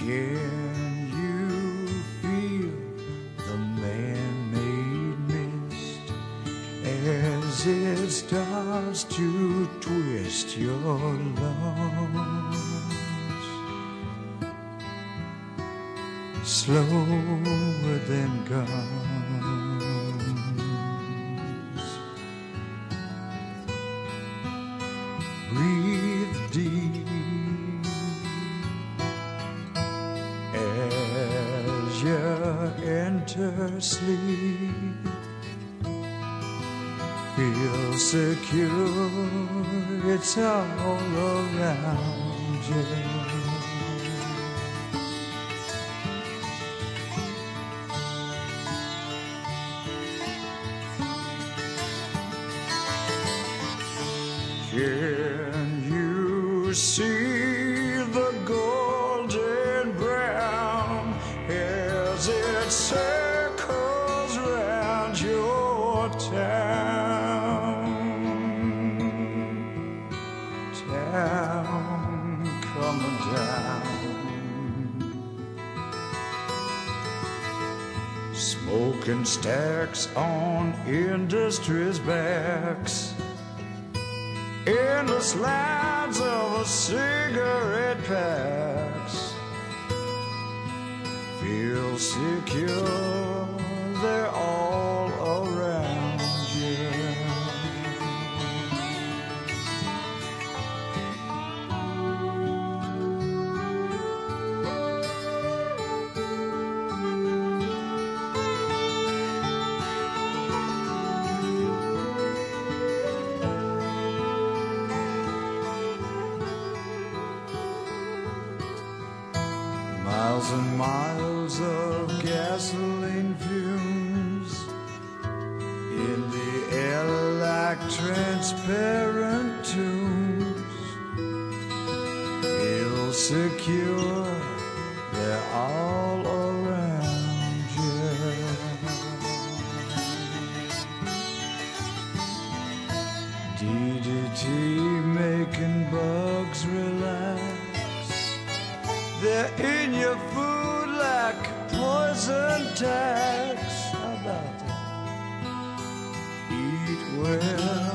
Can you feel the man-made mist as it starts to twist your lungs? Slower than guns. Breathe deep as you enter sleep. Feel secure, it's all around you. Can you see the golden brown as it circles round your town? Town coming down, smoking stacks on industry's backs, endless lines of cigarette packs. Feel secure, they're all around you. Miles and miles of gasoline fumes in the air like transparent tubes. Feel secure, they're all around you. DDT making bugs relax. They're in your food like poison tacks. How about that? Eat well.